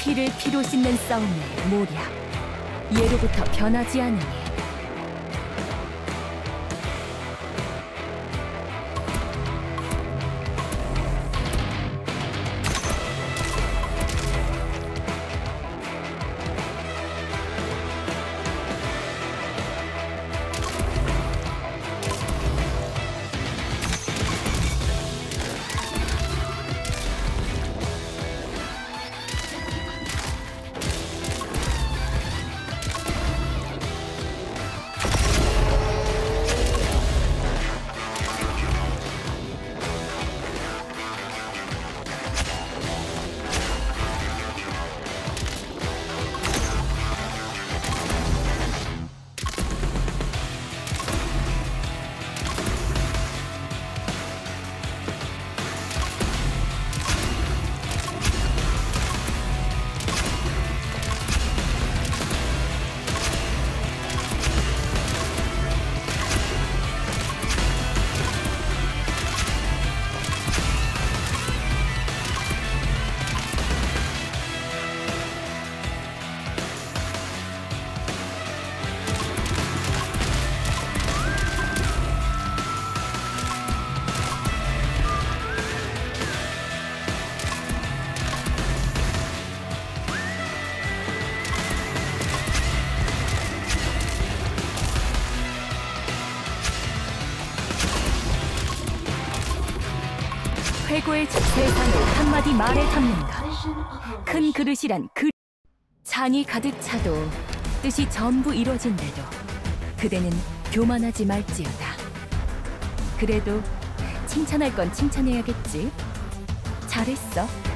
피를 피로 씻는 싸움의 모략, 예로부터 변하지 않으니. 회고의 세상을 한마디 말에 담는다. 큰 그릇이란 잔이 가득 차도 뜻이 전부 이뤄진대도 그대는 교만하지 말지어다. 그래도 칭찬할 건 칭찬해야겠지. 잘했어.